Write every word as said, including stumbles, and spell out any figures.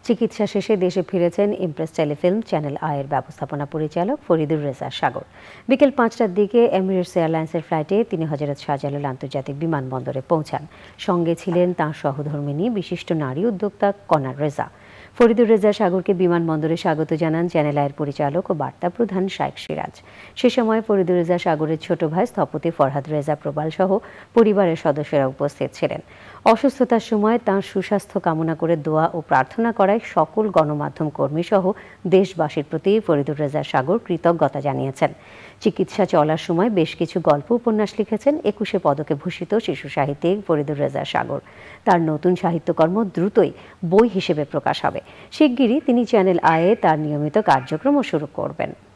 চিকিৎসা শেষে দেশে ফিরেছেন ইমপ্রেস টেলিফিল্ম চ্যানেল আয়ের ব্যবস্থাপনা পরিচালক ফরিদুর রেজা সাগর। বিকেল পাঁচটার দিকে এমিরেটস এয়ারলাইন্সের ফ্লাইটে তিনি হযরত শাহজালাল আন্তর্জাতিক বিমানবন্দরে পৌঁছান। সঙ্গে ছিলেন তাঁর সহধর্মিণী বিশিষ্ট নারী উদ্যোক্তা কনার রেজা। ফরিদুর রেজা সাগরকে বিমানবন্দরে স্বাগত জানান চ্যানেল আয়ের পরিচালক ও বার্তা প্রধান শাইখ সিরাজ। সে সময় ফরিদুর রেজা সাগরের ছোট ভাই স্থপতি ফরহাদ রেজা প্রবাল সহ পরিবারের সদস্যরা উপস্থিত ছিলেন। অসুস্থতার সময় তাঁর সুস্বাস্থ্য কামনা করে দোয়া ও প্রার্থনা করায় সকল গণমাধ্যম কর্মী সহ দেশবাসীর প্রতি ফরিদুর রেজা সাগর কৃতজ্ঞতা জানিয়েছেন। চিকিৎসা চলার সময় বেশ কিছু গল্প উপন্যাস লিখেছেন একুশে পদকে ভূষিত শিশু সাহিত্যিক ফরিদুর রেজা সাগর। তার নতুন সাহিত্যকর্ম দ্রুতই বই হিসেবে প্রকাশ হবে। শিগগিরই তিনি চ্যানেল আয়ে তার নিয়মিত কার্যক্রম শুরু করবেন।